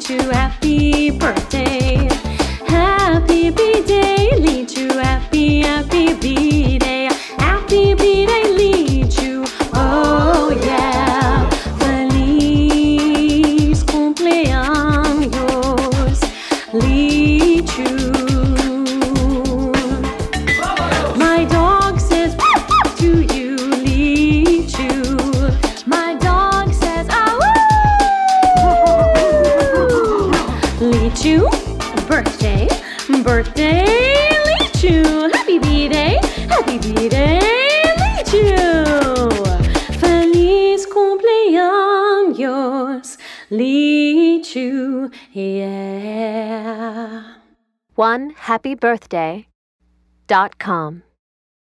Lichu, happy birthday. Happy B-Day, Lichu, happy B-Day. Happy B-Day, Lichu, oh yeah. Feliz cumpleaños, Lichu. My dog says to you, Lichu. My dog says, Lichu, birthday, Lichu. Happy B-Day, Lichu. Feliz cumpleaños, Lichu, yeah. OneHappyBirthday.com